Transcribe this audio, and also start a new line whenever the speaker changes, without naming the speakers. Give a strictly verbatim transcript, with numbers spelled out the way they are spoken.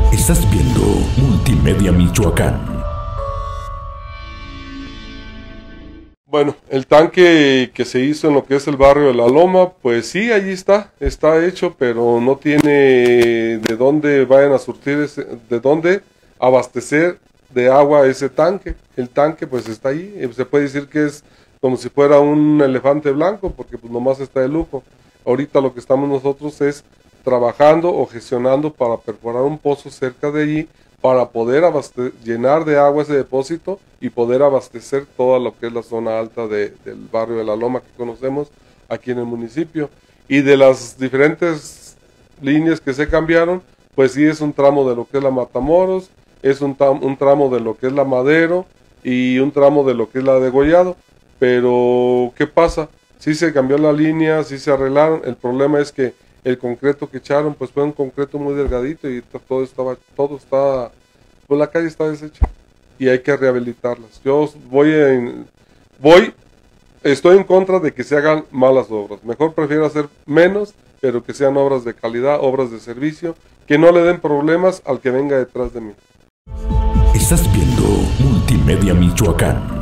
Estás viendo Multimedia Michoacán.
Bueno, el tanque que se hizo en lo que es el barrio de La Loma, pues sí, allí está, está hecho, pero no tiene de dónde vayan a surtir, ese, de dónde abastecer de agua ese tanque. El tanque pues está ahí, se puede decir que es como si fuera un elefante blanco, porque pues nomás está de lujo. Ahorita lo que estamos nosotros es trabajando o gestionando para perforar un pozo cerca de allí, para poder llenar de agua ese depósito y poder abastecer toda lo que es la zona alta de, del barrio de La Loma que conocemos aquí en el municipio. Y de las diferentes líneas que se cambiaron, pues sí es un tramo de lo que es la Matamoros, es un, un tramo de lo que es la Madero y un tramo de lo que es la Degollado. Pero, ¿qué pasa? Sí se cambió la línea, sí se arreglaron, el problema es que el concreto que echaron, pues fue un concreto muy delgadito y todo estaba, todo está, pues la calle está deshecha y hay que rehabilitarlas. Yo voy en, voy, estoy en contra de que se hagan malas obras. Mejor prefiero hacer menos, pero que sean obras de calidad, obras de servicio, que no le den problemas al que venga detrás de mí.
Estás viendo Multimedia Michoacán.